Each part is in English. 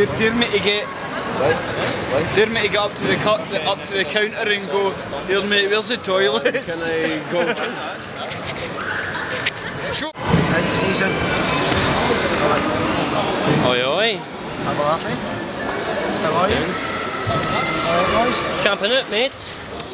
Dare me to get up to the counter and go, here mate, where's the toilet? Can I go change? Sure. End season. Oi oi. I'm laughing. How are you? Alright guys? Camping it, mate.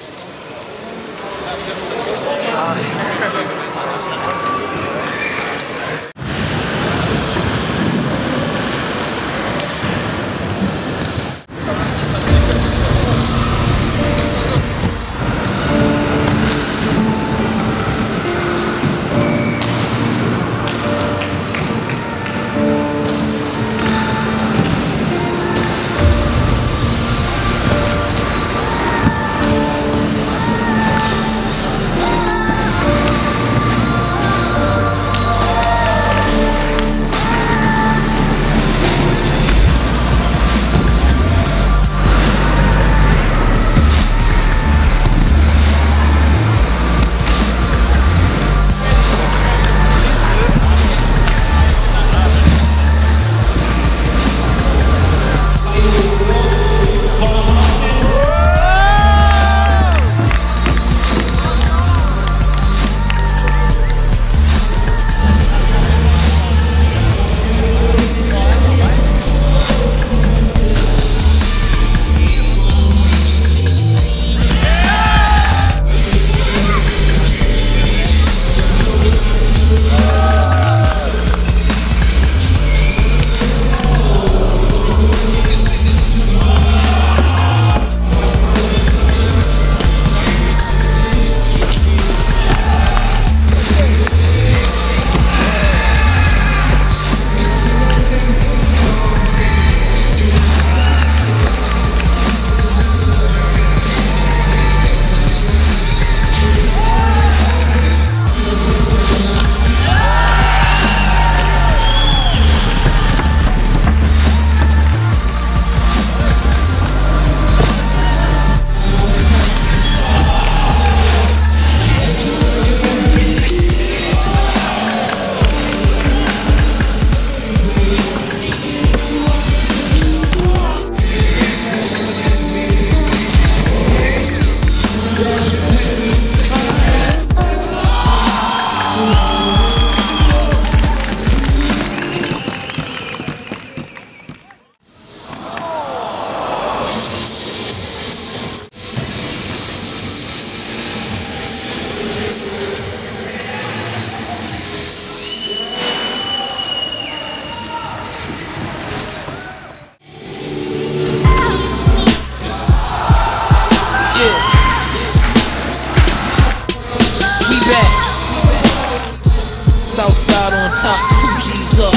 Southside on top, 2 G's up.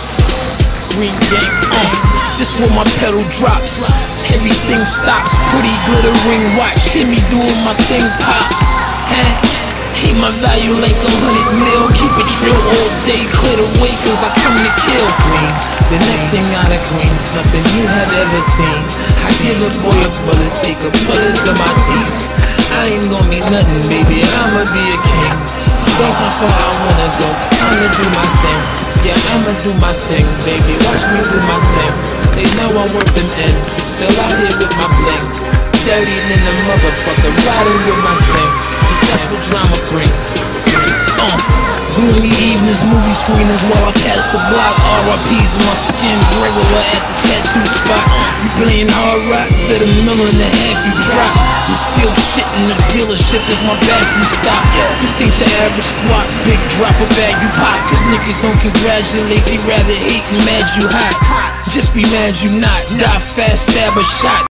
Green gang, this when my pedal drops. Everything stops, pretty glittering watch. Hear me doing my thing, pops. Ain't my value like 100 mil. Keep it trill all day, clear the way, cause I come to kill. Queen, the next thing out of Queens, nothing you have ever seen. I give a boy a bullet, take a bullet to my teeth. I ain't gonna be nothing, baby, I'ma be a king. Don't how far I wanna go, time to do my thing. Yeah, I'ma do my thing, baby, watch me do my thing. They know I work them ends, still out here with my bling. Dirty than a motherfucker, riding with my thing. That's what drama bring. Gloomy evenings, movie screenings while I pass the block. RIPs in my skin, regular at the tattoo spot. You playing hard rock, bet $1.5 million you drop. You still shit in the dealership, is my bathroom stop. This ain't your average squat, big drop a bag you pop. Cause niggas don't congratulate, they rather hate and mad you hot. Just be mad you not, die fast, stab a shot.